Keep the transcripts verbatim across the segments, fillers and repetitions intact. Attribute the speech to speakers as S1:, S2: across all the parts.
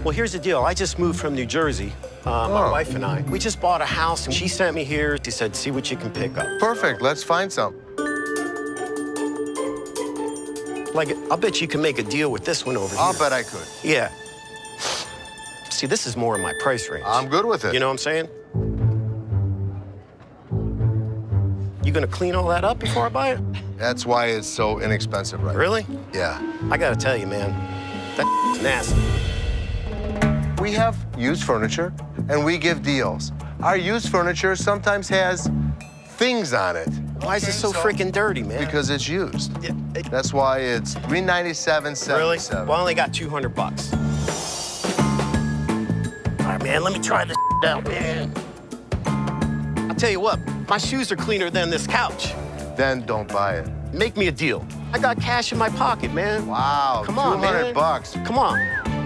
S1: Well, here's the deal. I just moved from New Jersey. Uh, my
S2: Oh.
S1: wife and I. We just bought a house, and she sent me here. She said, see what you can pick up.
S2: Perfect. Let's find some.
S1: Like, I'll bet you can make a deal with this one over
S2: I'll
S1: here.
S2: bet I could.
S1: Yeah. See, this is more in my price range.
S2: I'm good with it.
S1: You know what I'm saying? You gonna clean all that up before I buy it?
S2: That's why it's so inexpensive, right?
S1: Really?
S2: Yeah.
S1: I gotta tell you, man, that's nasty.
S2: We have used furniture, and we give deals. Our used furniture sometimes has things on it.
S1: Why is it so freaking dirty, man?
S2: Because it's used.
S1: Yeah, it-
S2: That's why it's three ninety-seven
S1: Really?
S2: seventy-seven.
S1: Well, I only got two hundred bucks. All right, man, let me try this out, man. I'll tell you what, my shoes are cleaner than this couch.
S2: Then don't buy it.
S1: Make me a deal. I got cash in my pocket, man.
S2: Wow.
S1: Come on,
S2: two hundred
S1: man.
S2: bucks.
S1: Come on.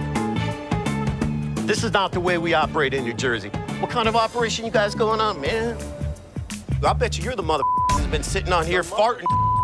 S1: This is not the way we operate in New Jersey. What kind of operation you guys going on, man? I bet you you're the mother who's been sitting on here farting.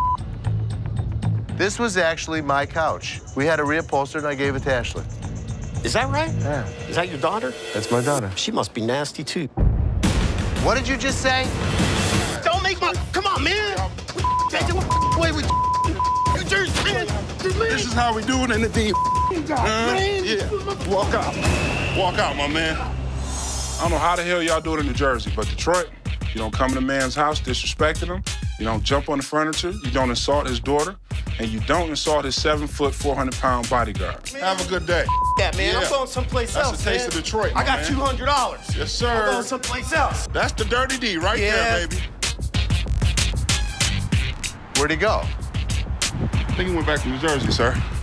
S2: This was actually my couch. We had a reupholster, and I gave it to Ashley.
S1: Is that right?
S2: Yeah.
S1: Is that your daughter?
S2: That's my daughter.
S1: She must be nasty, too.
S2: What did you just say?
S1: Don't make my... Come on, man. Wait, with New Jersey, man.
S3: This is how we do it in the D.
S1: Man.
S3: Yeah. Walk out. Walk out, my man. I don't know how the hell y'all do it in New Jersey, but Detroit, you don't come in a man's house disrespecting him. You don't jump on the furniture. You don't insult his daughter. And you don't insult his seven foot, four hundred pound bodyguard. Have a good day.
S1: That, man.
S3: Yeah.
S1: I'm going someplace
S3: That's
S1: else,
S3: the taste
S1: man.
S3: of Detroit,
S1: I
S3: my
S1: got
S3: man.
S1: two hundred dollars.
S3: Yes, sir.
S1: I'm going someplace else.
S3: That's the dirty D right
S1: Yeah.
S3: there, baby.
S2: Where'd he go?
S3: I think he went back to New Jersey, sir.